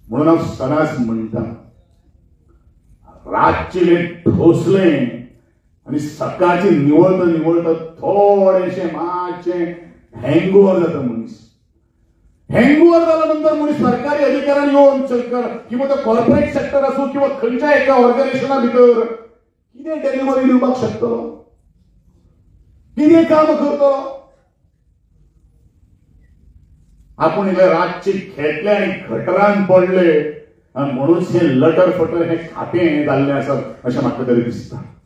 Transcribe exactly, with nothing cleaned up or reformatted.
म्हणून हांव सदांच म्हणटा रातचे ठोसले आणि सकाळची निवळता निवळता थोडेशे मातशे हँगओव्हर जाता मनीस. हँगओव्हर जाल्यानंतर मनीस सरकारी अधिकाऱ्यान येवन किंवा तो कॉर्पोरेट सेक्टर आसूं किंवा खंयच्या एका ऑर्गनायझेशना भितर कितें डिलिव्हरी दिवपाक शकतलो, कितें काम करतलो. आपूण इले रातचे खेळले आनी गटरान पडले आणि म्हणून हे लटर फटर हे खातें जाल्लें आसा अशें म्हाका तरी दिसता.